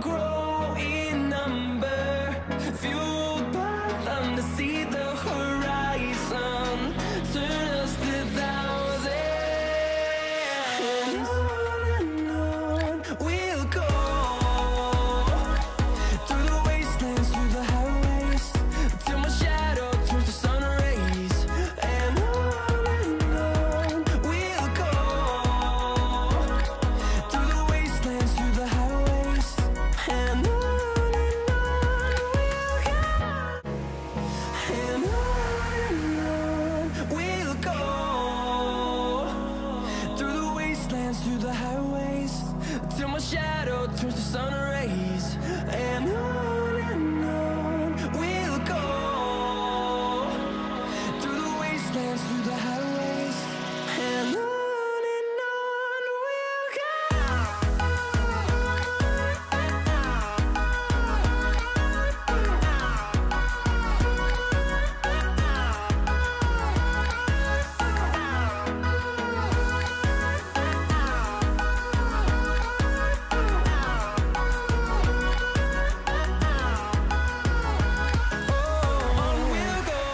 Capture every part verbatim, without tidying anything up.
grow in number, fueled by them to see the horizon, turn us to thousands. And on and on we'll go, through the wastelands, through the highways, till my shadow turns to sun rays. And on and on we'll go, through the wastelands, through the highways. And on and on we'll go, and on and on we'll go, through the wastelands, through the highways, till my shadow turns to sun rays. And on and on we'll go, through the wastelands, through the highways. And on and on we'll go. On we'll go,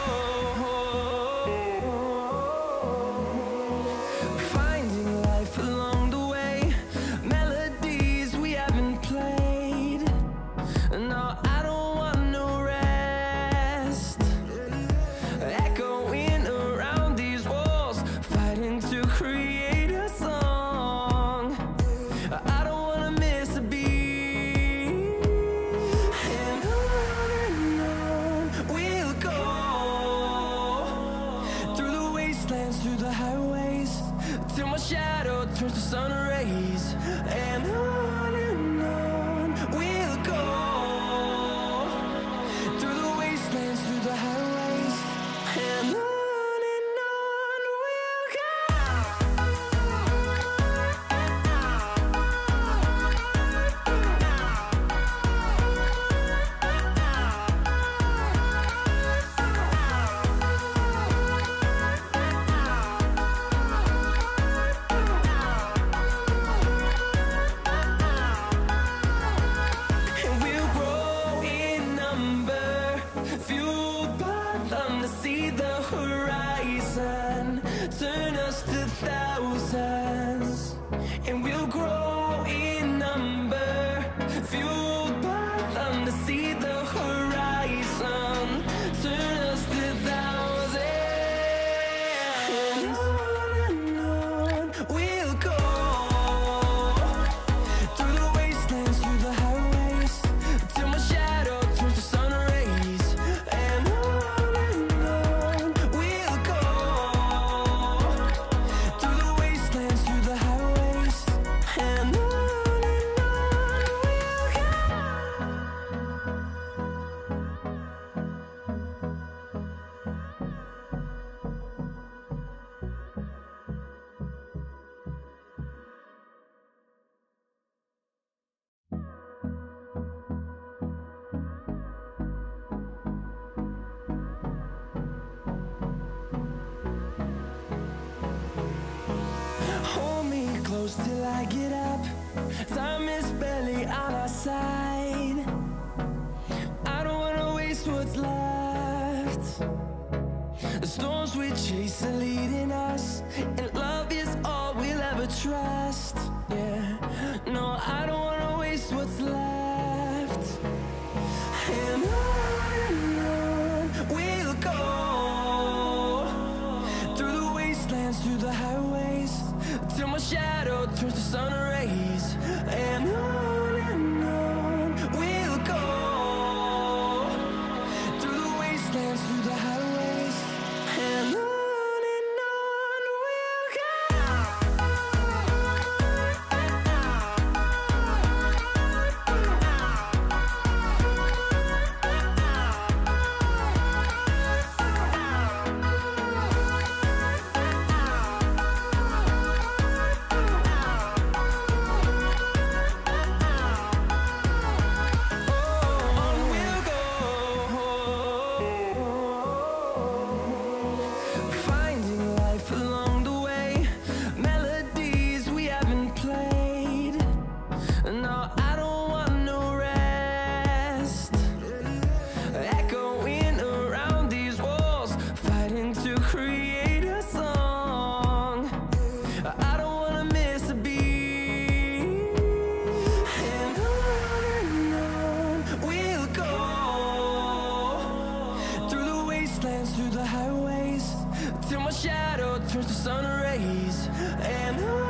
finding life along the way, melodies we haven't played. No, I don't want no rest, echoing around these walls, fighting to create a song. I don't wanna miss a beat. And on and on we'll go, through the wastelands, through the highways, till my shadow turns to sun rays. And on and on we'll go, through the wastelands, through the highways. And on and on we'll go. And we'll grow in number, fueled by them to see the horizon, turn us to thousands. And we'll grow in number, fueled by them to see the horizon, turn us to thousands. And on and on we'll go, through the wastelands, through the highways, till my shadow turns to sun rays. And on and on we'll go, through the wastelands, through the highways. And on and on we'll go. Hold me close till I get up, time is barely on our side. I don't wanna waste what's left. The storms we chase are leading us, and love is all we'll ever trust. Yeah, no, I don't wanna waste what's left. And on and on we'll go, through the wastelands, through the highways, till my shadow turns to sun rays. And on and on turns to sun rays, and I